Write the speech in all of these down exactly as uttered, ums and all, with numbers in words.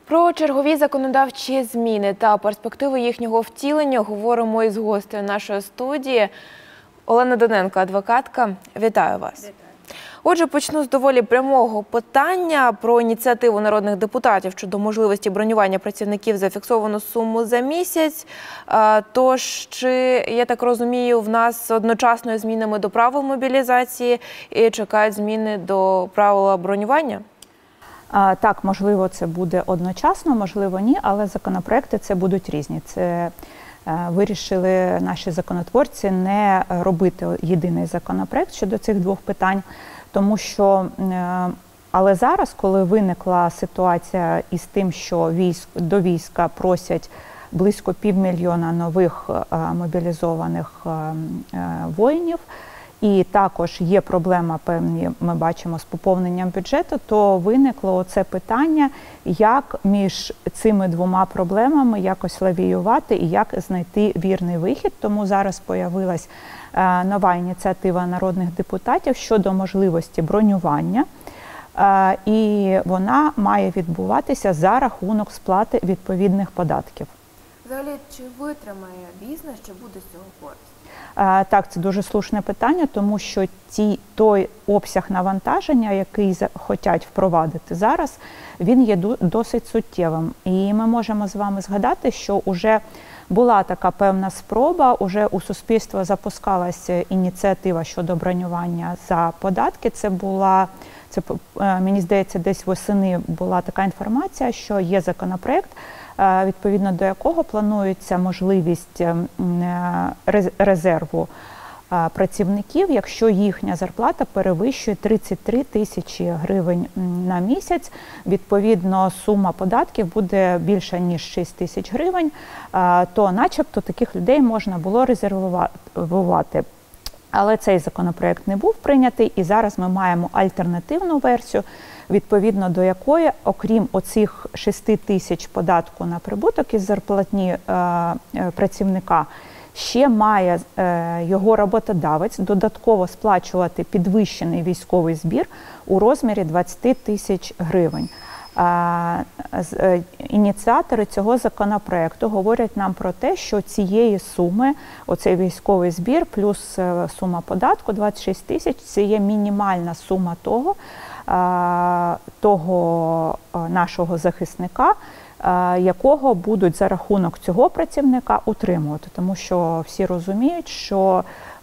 Про чергові законодавчі зміни та перспективи їхнього втілення говоримо із гостею нашої студії. Олена Доненко, адвокатка. Вітаю вас. Вітаю. Отже, почну з доволі прямого питання про ініціативу народних депутатів щодо можливості бронювання працівників за фіксовану суму за місяць. Тож, чи, я так розумію, в нас одночасно змінами до правил мобілізації і чекають зміни до правила бронювання? Так, можливо, це буде одночасно, можливо, ні, але законопроекти це будуть різні. Це вирішили наші законотворці не робити єдиний законопроект щодо цих двох питань, тому що, але зараз, коли виникла ситуація із тим, що військ, до війська просять близько півмільйона нових мобілізованих воїнів, і також є проблема, певні, ми бачимо, з поповненням бюджету, то виникло це питання, як між цими двома проблемами якось лавіювати і як знайти вірний вихід. Тому зараз появилась е, нова ініціатива народних депутатів щодо можливості бронювання. Е, і вона має відбуватися за рахунок сплати відповідних податків. Взагалі, чи витримає бізнес, чи буде з цього користь? Так, це дуже слушне питання, тому що ті, той обсяг навантаження, який хочуть впровадити зараз, він є досить суттєвим. І ми можемо з вами згадати, що вже була така певна спроба, уже у суспільства запускалася ініціатива щодо бронювання за податки. Це була, це, мені здається, десь восени була така інформація, що є законопроект, відповідно до якого планується можливість резерву працівників, якщо їхня зарплата перевищує тридцять три тисячі гривень на місяць. Відповідно, сума податків буде більша, ніж шість тисяч гривень, то начебто таких людей можна було резервувати. Але цей законопроект не був прийнятий, і зараз ми маємо альтернативну версію, відповідно до якої, окрім оцих шести тисяч податку на прибуток із зарплатні е, працівника, ще має е, його роботодавець додатково сплачувати підвищений військовий збір у розмірі двадцять тисяч гривень. Е, е, ініціатори цього законопроекту говорять нам про те, що цієї суми, оцей військовий збір плюс е, сума податку двадцять шість тисяч, це є мінімальна сума того, того нашого захисника, якого будуть за рахунок цього працівника утримувати. Тому що всі розуміють, що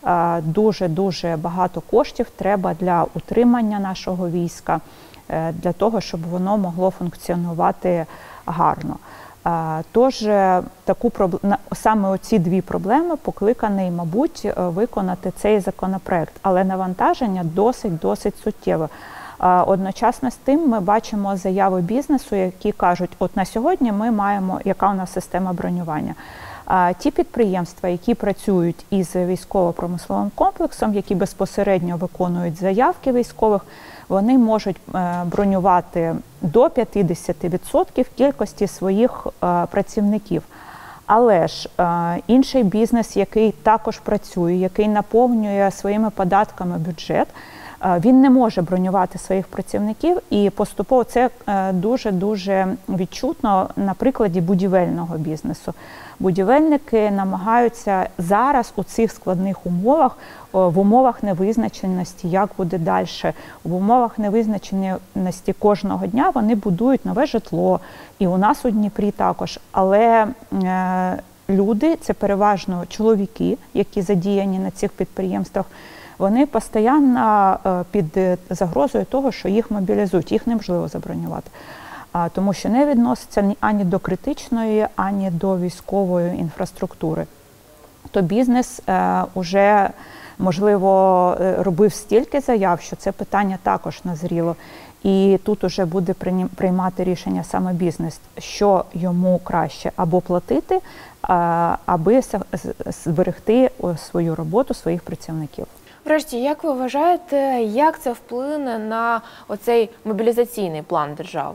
дуже-дуже багато коштів треба для утримання нашого війська, для того, щоб воно могло функціонувати гарно. Тож, таку, саме оці дві проблеми покликаний, мабуть, виконати цей законопроект. Але навантаження досить-досить суттєве. Одночасно з тим ми бачимо заяви бізнесу, які кажуть, от на сьогодні ми маємо, яка у нас система бронювання. Ті підприємства, які працюють із військово-промисловим комплексом, які безпосередньо виконують заявки військових, вони можуть бронювати до п'ятдесят відсотків кількості своїх працівників. Але ж інший бізнес, який також працює, який наповнює своїми податками бюджет, він не може бронювати своїх працівників, і поступово це дуже-дуже відчутно на прикладі будівельного бізнесу. Будівельники намагаються зараз у цих складних умовах, в умовах невизначеності, як буде далі, в умовах невизначеності кожного дня вони будують нове житло, і у нас у Дніпрі також. Але е, люди, це переважно чоловіки, які задіяні на цих підприємствах, вони постійно під загрозою того, що їх мобілізують, їх неможливо забронювати. Тому що не відноситься ані до критичної, ані до військової інфраструктури. То бізнес вже, можливо, робив стільки заяв, що це питання також назріло. І тут уже буде приймати рішення саме бізнес, що йому краще або платити, аби зберегти свою роботу, своїх працівників. Врешті, як ви вважаєте, як це вплине на оцей мобілізаційний план держави?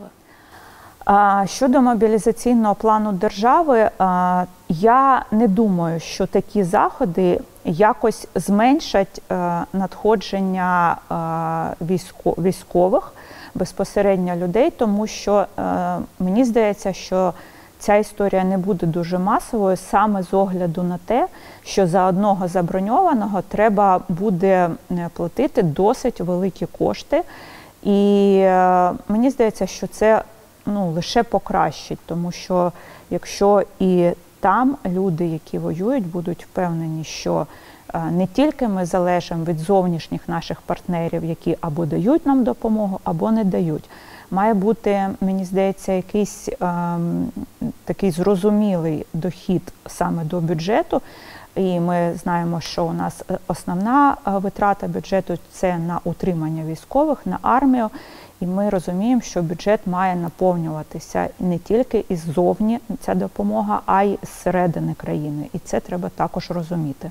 Щодо мобілізаційного плану держави, я не думаю, що такі заходи якось зменшать надходження військових. безпосередньо людей, тому що е, мені здається, що ця історія не буде дуже масовою саме з огляду на те, що за одного заброньованого треба буде платити досить великі кошти. І е, мені здається, що це ну, лише покращить, тому що якщо і там люди, які воюють, будуть впевнені, що е, не тільки ми залежимо від зовнішніх наших партнерів, які або дають нам допомогу, або не дають. Має бути, мені здається, якийсь е, такий зрозумілий дохід саме до бюджету. І ми знаємо, що у нас основна витрата бюджету – це на утримання військових, на армію. І ми розуміємо, що бюджет має наповнюватися не тільки іззовні ця допомога, а й зсередини країни. І це треба також розуміти.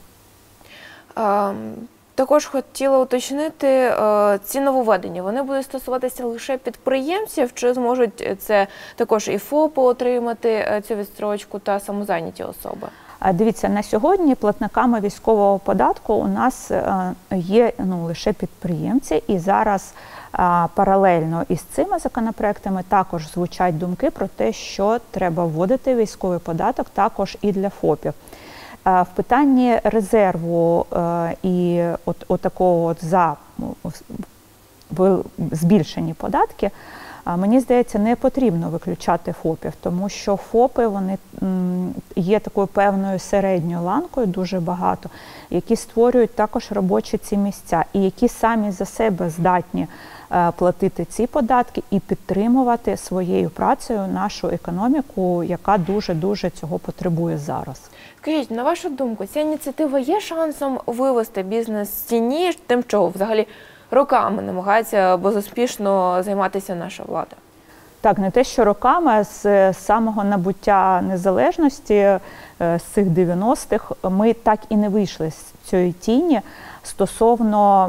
А, також хотіла уточнити, ці нововведення, вони будуть стосуватися лише підприємців, чи зможуть це також і ФОПи отримати цю відстрочку та самозайняті особи? Дивіться, на сьогодні платниками військового податку у нас є ну, лише підприємці, і зараз а, паралельно із цими законопроектами також звучать думки про те, що треба вводити військовий податок також і для ФОПів. А, в питанні резерву а, і от, от такого от за в, збільшені податки, мені здається, не потрібно виключати ФОПів, тому що ФОПи, вони є такою певною середньою ланкою, дуже багато, які створюють також робочі ці місця, і які самі за себе здатні платити ці податки і підтримувати своєю працею нашу економіку, яка дуже-дуже цього потребує зараз. Скажіть, на вашу думку, ця ініціатива є шансом вивести бізнес з тіні, тим, чого взагалі роками намагається безуспішно займатися наша влада? Так, не те, що роками, а з самого набуття незалежності, з цих дев'яностих, ми так і не вийшли з цієї тіні стосовно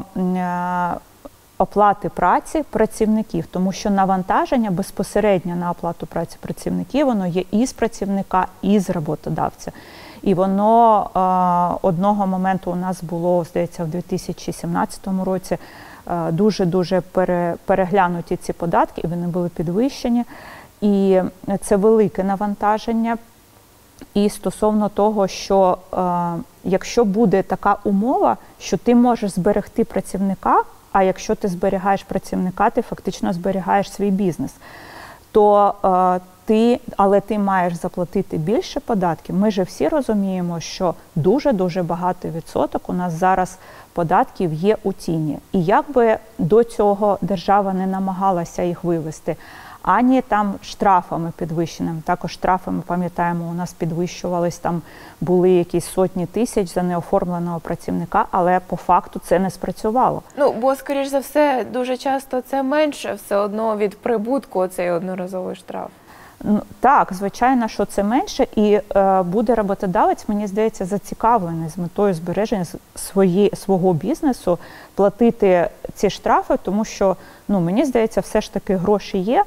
оплати праці працівників, тому що навантаження безпосередньо на оплату праці працівників, воно є і з працівника, і з роботодавця. І воно е, одного моменту у нас було, здається, в дві тисячі сімнадцятому році дуже-дуже пере, переглянуті ці податки, і вони були підвищені. І це велике навантаження. І стосовно того, що е, якщо буде така умова, що ти можеш зберегти працівника, а якщо ти зберігаєш працівника, ти фактично зберігаєш свій бізнес, то е, ти, але ти маєш заплатити більше податків. Ми же всі розуміємо, що дуже-дуже багато відсоток у нас зараз податків є у тіні. І як би до цього держава не намагалася їх вивести, ані там штрафами підвищеними, також штрафами, пам'ятаємо, у нас підвищувались, там були якісь сотні тисяч за неоформленого працівника, але по факту це не спрацювало. Ну, бо, скоріш за все, дуже часто це менше все одно від прибутку, цей одноразовий штраф. Ну, так, звичайно, що це менше, і е, буде роботодавець, мені здається, зацікавлений з метою збереження свої, свого бізнесу платити ці штрафи, тому що, ну, мені здається, все ж таки гроші є,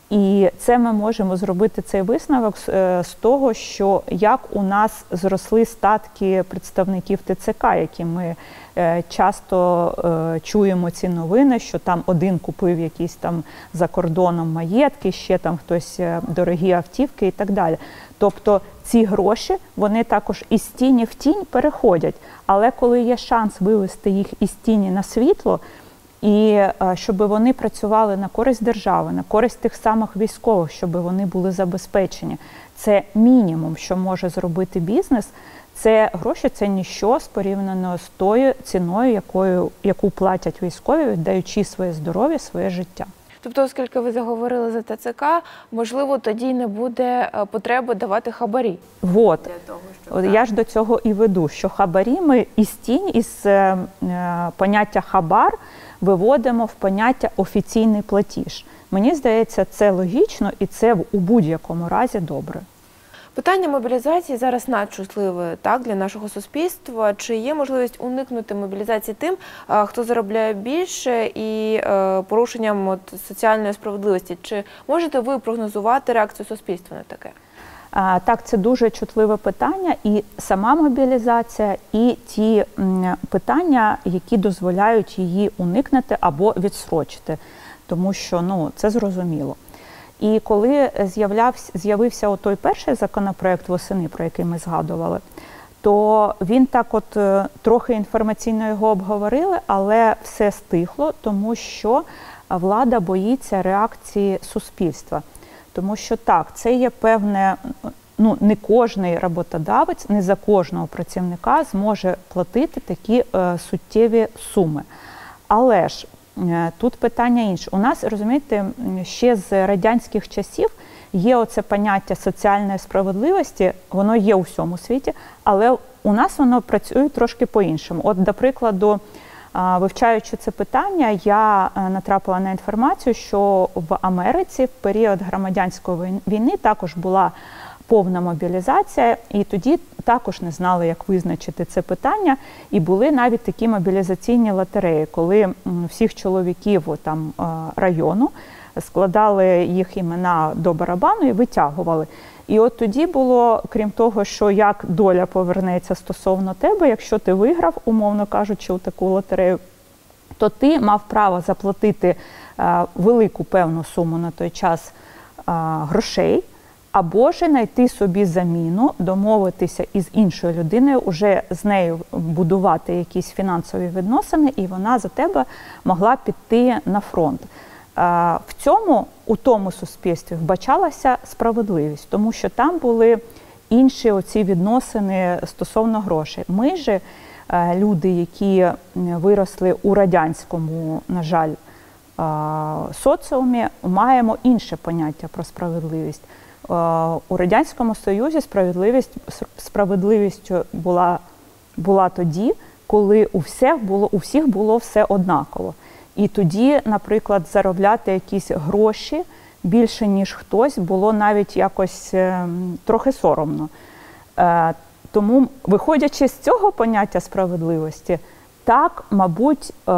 і це ми можемо зробити цей висновок з, е, з того, що як у нас зросли статки представників ТЦК, які ми е, часто е, чуємо ці новини, що там один купив якісь там за кордоном маєтки, ще там хтось е, дорогі автівки і так далі. Тобто ці гроші, вони також із тіні в тінь переходять, але коли є шанс вивести їх із тіні на світло, і щоб вони працювали на користь держави, на користь тих самих військових, щоб вони були забезпечені. Це мінімум, що може зробити бізнес. Це гроші, це ніщо порівняно з тою ціною, якою, яку платять військові, віддаючи своє здоров'я, своє життя. Тобто, оскільки ви заговорили за ТЦК, можливо, тоді не буде потреби давати хабарі. Вот. От, я ж до цього і веду, що хабарі ми із тінь, із е, поняття хабар виводимо в поняття офіційний платіж. Мені здається, це логічно і це у будь-якому разі добре. Питання мобілізації зараз надчутливе, так, для нашого суспільства. Чи є можливість уникнути мобілізації тим, хто заробляє більше, і порушенням от, соціальної справедливості? Чи можете ви прогнозувати реакцію суспільства на таке? Так, це дуже чутливе питання, і сама мобілізація, і ті питання, які дозволяють її уникнути або відстрочити. тому що ну, це зрозуміло. І коли з'явився той перший законопроект восени, про який ми згадували, то він так от трохи інформаційно його обговорили, але все стихло, тому що влада боїться реакції суспільства. Тому що так, це є певне, ну не кожний роботодавець, не за кожного працівника зможе платити такі е, суттєві суми. Але ж е, тут питання інше. У нас, розумієте, ще з радянських часів є оце поняття соціальної справедливості, воно є у всьому світі, але у нас воно працює трошки по-іншому. От, до прикладу, вивчаючи це питання, я натрапила на інформацію, що в Америці в період громадянської війни також була повна мобілізація, і тоді також не знали, як визначити це питання, і були навіть такі мобілізаційні лотереї, коли всіх чоловіків там, району складали їх імена до барабану і витягували. І от тоді було, крім того, що як доля повернеться стосовно тебе, якщо ти виграв, умовно кажучи, у таку лотерею, то ти мав право заплатити а, велику певну суму на той час а, грошей, або ж знайти собі заміну, домовитися із іншою людиною, вже з нею будувати якісь фінансові відносини, і вона за тебе могла піти на фронт. В цьому, у тому суспільстві вбачалася справедливість, тому що там були інші оці відносини стосовно грошей. Ми ж, люди, які виросли у радянському, на жаль, соціумі, маємо інше поняття про справедливість. У Радянському Союзі справедливість, справедливістю була, була тоді, коли у всіх було, у всіх було все однаково. І тоді, наприклад, заробляти якісь гроші більше, ніж хтось, було навіть якось е, трохи соромно. Е, тому, виходячи з цього поняття справедливості, так, мабуть, е,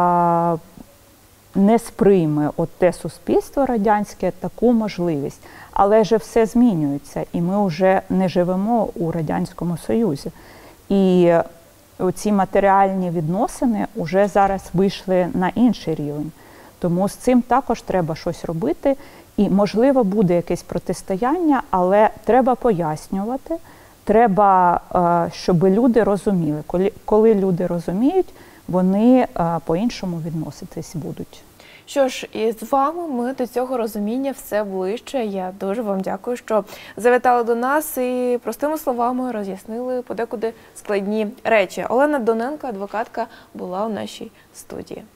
не сприйме от те суспільство радянське таку можливість. Але ж все змінюється, і ми вже не живемо у Радянському Союзі. І ці матеріальні відносини вже зараз вийшли на інший рівень. Тому з цим також треба щось робити. І, можливо, буде якесь протистояння, але треба пояснювати, треба, щоб люди розуміли. Коли, коли люди розуміють, вони по-іншому відноситись будуть. Що ж, і з вами ми до цього розуміння все ближче. Я дуже вам дякую, що завітали до нас і простими словами роз'яснили подекуди складні речі. Олена Доненко, адвокатка, була у нашій студії.